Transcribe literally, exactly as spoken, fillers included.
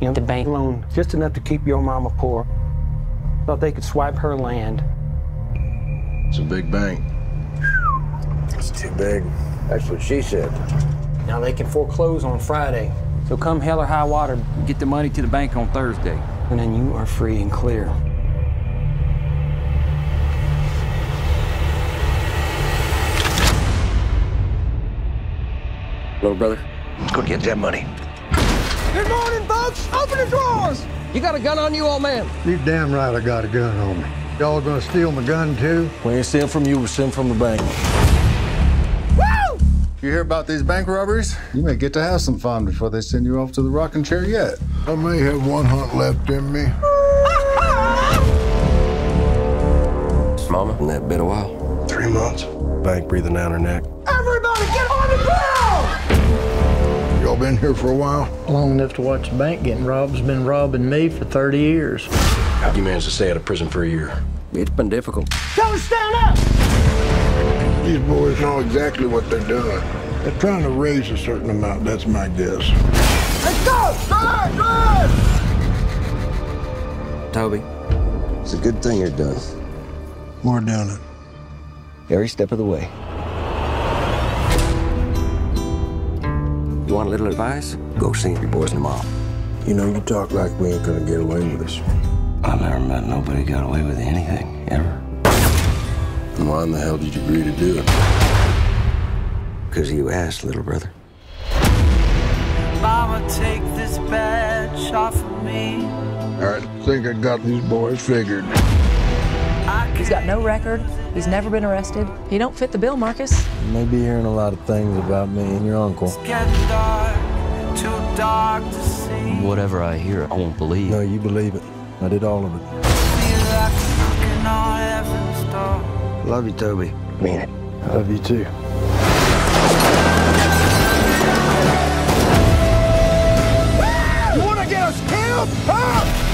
You know, the bank loan just enough to keep your mama poor. Thought they could swipe her land. It's a big bank. It's too big. That's what she said. Now they can foreclose on Friday. So come hell or high water, Get the money to the bank on Thursday. and then you are free and clear. Little brother, go get that money. Good morning, folks. Open the drawers. You got a gun on you, old man? You damn right I got a gun on me. Y'all gonna steal my gun too? We ain't stealing from you, we're stealing from the bank. Woo! You hear about these bank robberies? You may get to have some fun before they send you off to the rocking chair yet. I may have one hunt left in me. Mama, in that been a while? Three months. Bank breathing down her neck. Everybody get on the ground! Y'all been here for a while? Long enough to watch the bank getting robbed has been robbing me for thirty years. How'd you manage to stay out of prison for a year? It's been difficult. Tell them to stand up! These boys know exactly what they're doing. They're trying to raise a certain amount, that's my guess. Let's go! Drive! Drive! Toby, it's a good thing you're done. We're doing it. Every step of the way. You want a little advice? Go see your boys in the mall. You know, you talk like we ain't gonna get away with this. I've never met nobody got away with anything, ever. And why in the hell did you agree to do it? Because you asked, little brother. Mama, take this badge off of me. All right, I think I got these boys figured. He's got no record. He's never been arrested. He don't fit the bill, Marcus. You may be hearing a lot of things about me and your uncle. It's getting dark, too dark to see. Whatever I hear, I won't believe. No, you believe it. I did all of it. Feel like looking on heaven's door. Love you, Toby. Mean it. I love you too. You wanna get us killed? Huh?